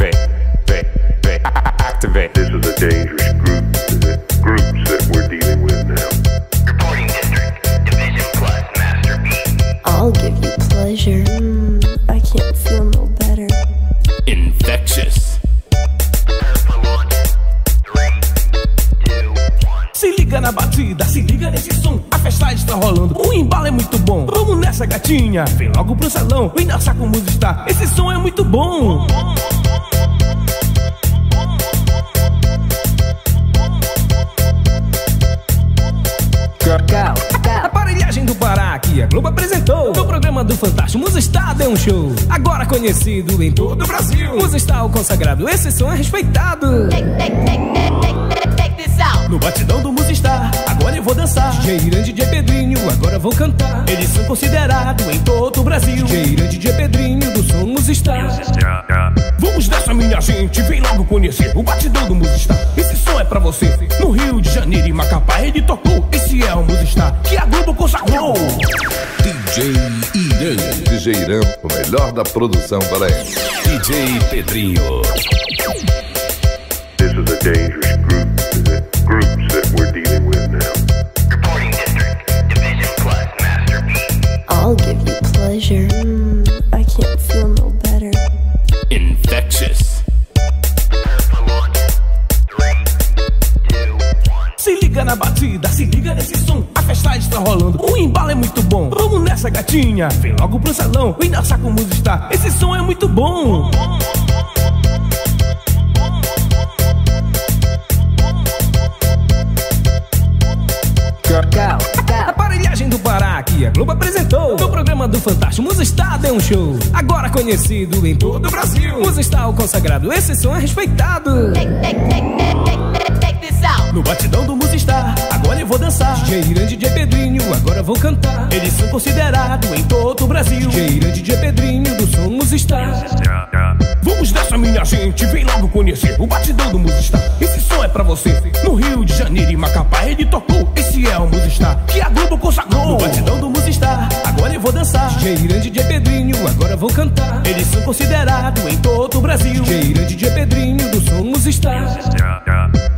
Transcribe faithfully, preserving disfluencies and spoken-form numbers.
Activate, activate, activate, activate. This is a dangerous group, the groups that we're dealing with now. Reporting district, Division Plus, Master B. I'll give you pleasure. Mm, I can't feel no better. Infectious. Se liga na batida, se liga nesse som. A festa está rolando, o embalo é muito bom. Vamos nessa, gatinha, vem logo pro salão. Vem dançar com o Musistar, esse som é muito bom. Aparelhagem do Pará que a Globo apresentou. No programa do Fantástico, Musistar deu um show. Agora conhecido em todo o Brasil. Musistar o consagrado, esse som é respeitado. No batidão do Musistar, agora eu vou dançar. D J Irã, D J Pedrinho, agora vou cantar. Eles são considerados em todo o Brasil. D J Irã, D J Pedrinho, do som Musistar. Vamos nessa, minha gente, vem logo conhecer o batidão do Musistar. Esse som é pra você. No Rio de Janeiro e Macapá ele tocou. Esse é o Musistar que a Globo consagrou. D J Irã. D J Irã, o melhor da produção paraense. D J Pedrinho. This is a dangerous group, the groups that we're dealing with now. Reporting district, Division Plus, Master B. I'll give you pleasure. Mm, I can't feel no better. Infectious. Se liga na batida, se liga nesse som. A festa está rolando, o embalo é muito bom. Vamos nessa, gatinha, vem logo pro salão. Vem dançar com o Musistar, esse som é muito bom. Aparelhagem do Pará que a Globo apresentou. No programa do Fantástico, Musistar deu um show. Agora conhecido em todo o Brasil. Musistar o consagrado, esse som é respeitado. No batidão do Musistar, agora eu vou dançar. D J Irã, D J Pedrinho, agora vou cantar. Eles são considerados em todo o Brasil. D J Irã, D J Pedrinho, do som Musistar. Vamos nessa, minha gente, vem logo conhecer o batidão do Musistar. Esse som é pra você. No Rio de Janeiro e Macapá ele tocou. Esse é o Musistar que a Globo consagrou. No batidão do Musistar, agora eu vou dançar. D J Irã, D J Pedrinho, agora vou cantar. Eles são considerados em todo o Brasil. D J Irã, D J Pedrinho, do som Musistar.